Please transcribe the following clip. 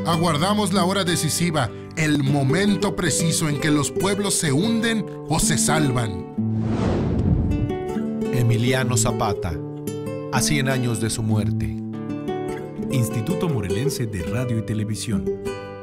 Aguardamos la hora decisiva, el momento preciso en que los pueblos se hunden o se salvan. Emiliano Zapata, a 100 años de su muerte. Instituto Morelense de Radio y Televisión.